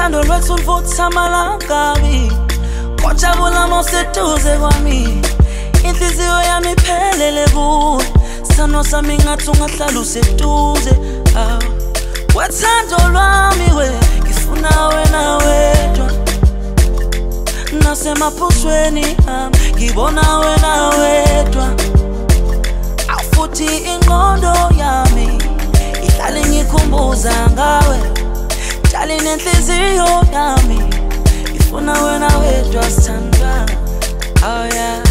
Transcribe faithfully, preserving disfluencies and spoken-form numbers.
Uthando lwethu luvutha amalangabi Kwajabula moseduze kwami Intliziyo yami iphelele kuwe Sano sami ngathi ungahlala useduze Wethando lwami we ngifuna wena wedwa Nasemaphusweni ami ngibona wena wedwa Afuthi ingqondo yami ihlale ngikhumbuza ngawe Jali nenhliziyo yami ifuna wena wedwa sithandwa Oh yeah